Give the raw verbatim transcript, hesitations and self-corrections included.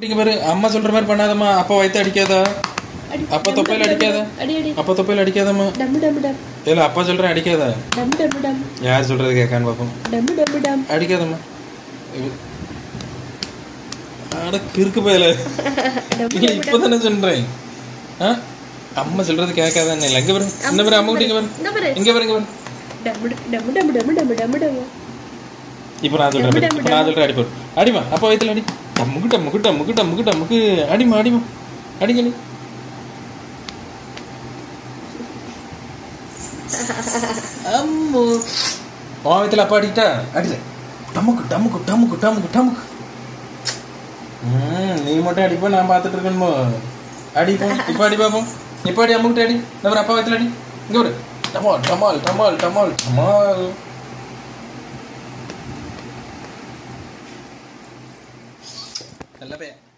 இங்க பாரு, அம்மா சொல்ற மாதிரி பண்ணாதம்மா. அப்பா வயித்த அடிக்காதா? அப்பா தொப்பையில அடிக்காதா? அப்பா தொப்பையில அடிக்காதம்மா. இல்ல அப்பா சொல்றேன் அடிக்காதா? யார் சொல்றது கேட்கான்னு பாப்போம். அடிக்காதம்மா. அட கிறுக்கு பயல. இல்ல இப்பதானே சொல்றேன். அம்மா சொல்றது கேட்காதான்னு இல்லை. இங்க பாரு, இந்த பாரு, அம்மா கிட்ட இங்க பாரு, இங்க பாரு, இங்க பாரு. இப்போ நான் சொல்றேன், இப்போ நான் சொல்றேன், அடி போடு, அடிமா. அப்பா வயித்துல அடி. டம்முக்கு டம்முக்கு டம்முக்கு டம்முக்கு டம்முக்கு அடிமா, அடிமா, அடிங்க நீ. அம்மு வயித்துல அப்பா அடிக்கிட்டா அடில. டம்முக்கு டம்முக்கு டம்முக்கு டம்முக்கு டம்முக்கு. ம் நீ மட்டும் அடிப்பா, நான் பார்த்துட்டு இருக்கணுமோ? அடிப்போம். இப்போ அடி பார்ப்போம். இப்போ அடி, அம்முக்கிட்ட அடி. நம்ம அப்பா வயித்துல அடி. இங்க ஒரு டமால் டமால் டமால் டமால் டமால். நல்ல பையன்.